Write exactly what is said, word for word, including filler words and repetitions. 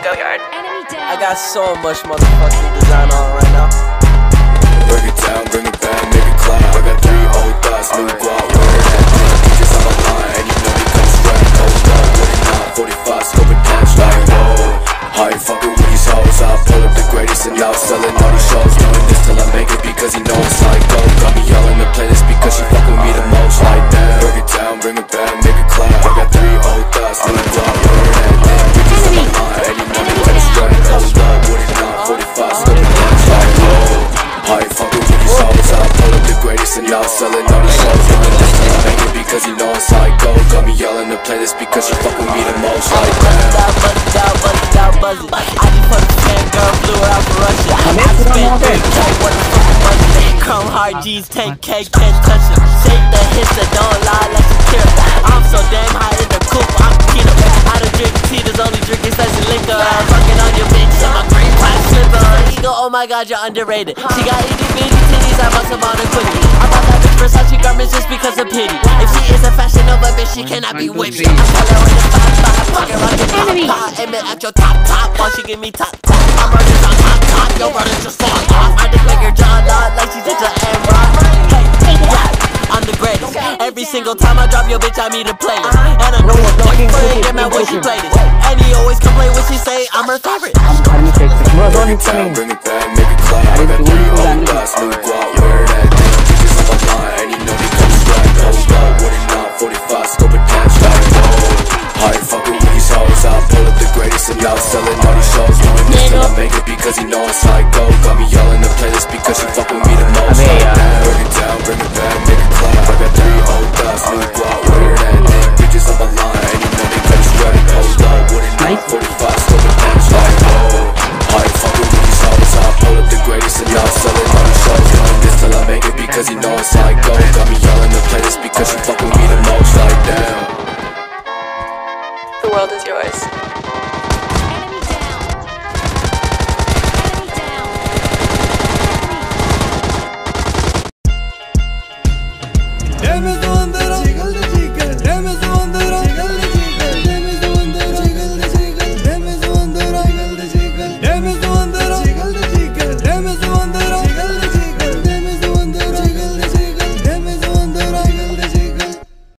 go yard. I got so much motherfucking design on right now. Bring it down, bring it back, make it clap. I got three old thoughts, new guap, where it at? Bitches on my line, and you know they come straight. Hold up, what it not, forty-five, scope attached, like whoa. I ain't fucking with these hoes, I pull up the greatest and now selling all these shows. Doing this till I make it because he know it's like go. Got me yelling to play this because she fuck with me the most, like that. Bring it down, bring it back, make it clap. I got three old thoughts, new guap, where it at? Bitches on my line, and you know they come straight. Hold up, what it not, forty-five, scope attached, like whoa. I ain't fucking with these hoes, I pull up the greatest and now selling all these shows. Doing this till I make it because he know it's like go. Got me yelling to play this because she fuck with me the most, like that. I just put a ten girl flew out for Russia. I spent three K, what the fuck was it? Chrome hard G's, ten K, can't touch it. Shake the hits that don't lie like Shakira. I'm so damn high in the coupe, I'm keto. I done drink tea, there's only drinking such a liquor. I'm fucking on your bitch in my green plastic slipper. Ego, oh my god, you're underrated. She got itty bitty titties, I bust them on a quickie. I bought that bitch Versace garments just because of pity. If she is a fashion Nova bitch, she cannot be with me. I tell her in the five five, pocket rocket pop pop. Aim it at your top top, while she give me top top. My brother's on top top, your brother's just fall off. I just make her jaw dot like she's into Amber. Hey, yeah, I'm the greatest. Every single time I drop your bitch, I meet a playlist. And I'm going to play, get mad when she play this. And he always complain when she say I'm her favorite. Bring it down, bring it back, make it clap. I got three old thoughts, new guap, where it at? Bitches on my line, and you know they come straight. Hold up, what it not, forty-five, scope attached, like whoa. I ain't fucking with these hoes, I pull up the greatest and now selling all these shows. Doing this till I make it because he know it's like go. Got me yelling to play this because she fuck with me the most, like that. Bring it down, bring it back, make it clap. I got three old thoughts, new guap, where it at? Bitches on my line, and you know they come straight. Hold up, what it not, forty-five, scope attached, like whoa. I ain't fucking with these hoes, I pull up the greatest and now selling all these shows. Doing this till I make it because he know it's like go. Got me yelling to play this because she fuck with me the most, like damn. The world is yours.